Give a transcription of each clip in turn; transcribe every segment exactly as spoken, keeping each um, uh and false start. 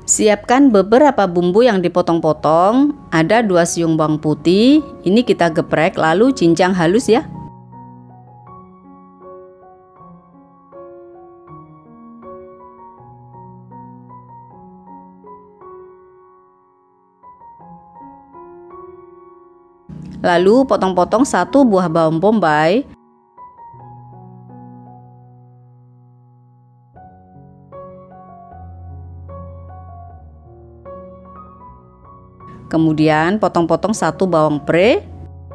Siapkan beberapa bumbu yang dipotong-potong. Ada dua siung bawang putih. Ini kita geprek lalu cincang halus ya. Lalu potong-potong satu buah bawang bombay. Kemudian potong-potong satu bawang pre.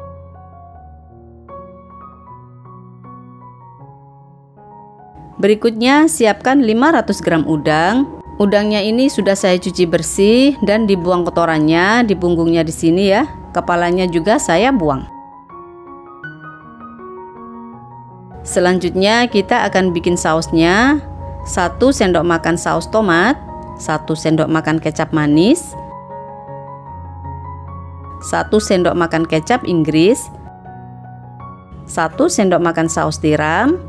Berikutnya siapkan lima ratus gram udang. Udangnya ini sudah saya cuci bersih dan dibuang kotorannya di punggungnya di sini ya. Kepalanya juga saya buang. Selanjutnya kita akan bikin sausnya. satu sendok makan saus tomat, satu sendok makan kecap manis, satu sendok makan kecap Inggris, satu sendok makan saus tiram,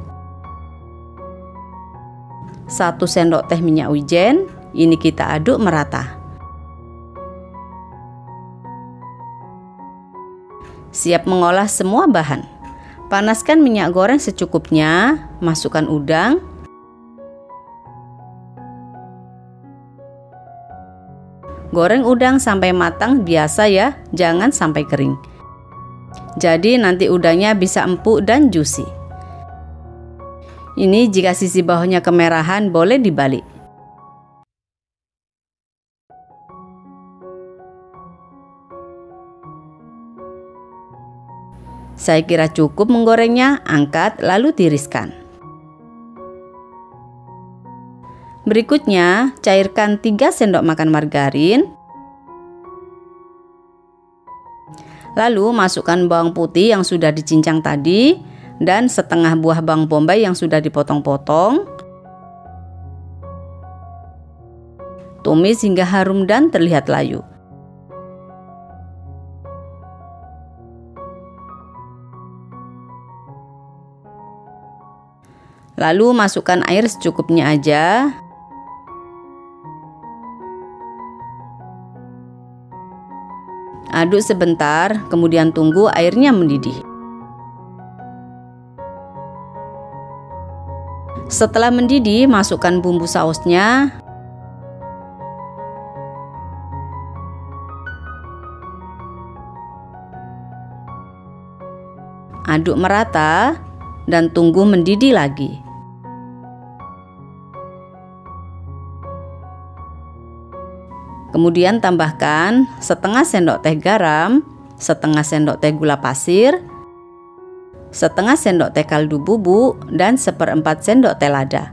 satu sendok teh minyak wijen. Ini kita aduk merata. Siap mengolah semua bahan. Panaskan minyak goreng secukupnya, masukkan udang, goreng udang sampai matang biasa ya, jangan sampai kering. Jadi nanti udangnya bisa empuk dan juicy. Ini jika sisi bawahnya kemerahan boleh dibalik. Saya kira cukup menggorengnya, angkat lalu tiriskan. Berikutnya, cairkan tiga sendok makan margarin. Lalu masukkan bawang putih yang sudah dicincang tadi dan setengah buah bawang bombay yang sudah dipotong-potong. Tumis hingga harum dan terlihat layu. Lalu masukkan air secukupnya aja. Aduk sebentar, kemudian tunggu airnya mendidih. Setelah mendidih, masukkan bumbu sausnya. Aduk merata dan tunggu mendidih lagi. Kemudian tambahkan setengah sendok teh garam, setengah sendok teh gula pasir, setengah sendok teh kaldu bubuk, dan seperempat sendok teh lada.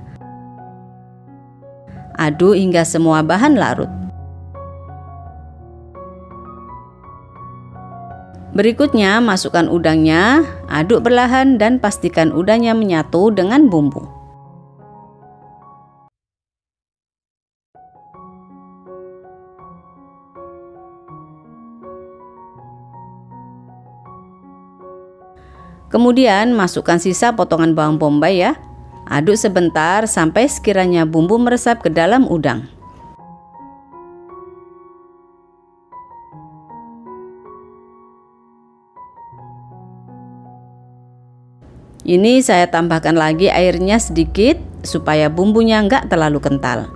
Aduk hingga semua bahan larut. Berikutnya masukkan udangnya, aduk perlahan dan pastikan udangnya menyatu dengan bumbu. Kemudian masukkan sisa potongan bawang bombay ya. Aduk sebentar sampai sekiranya bumbu meresap ke dalam udang. Ini saya tambahkan lagi airnya sedikit supaya bumbunya nggak terlalu kental.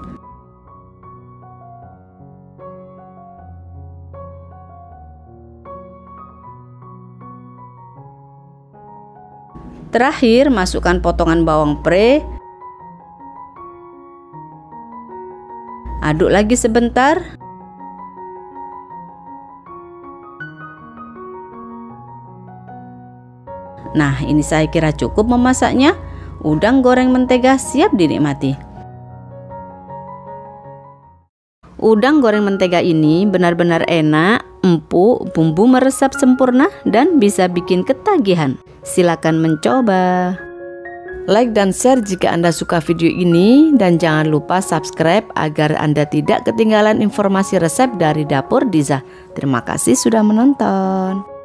Terakhir masukkan potongan bawang pre. Aduk lagi sebentar. Nah, ini saya kira cukup memasaknya. Udang goreng mentega siap dinikmati. Udang goreng mentega ini benar-benar enak, empuk, bumbu meresap sempurna dan bisa bikin ketagihan. Silakan mencoba. Like dan share jika Anda suka video ini dan jangan lupa subscribe agar Anda tidak ketinggalan informasi resep dari Dapur Diza. Terima kasih sudah menonton.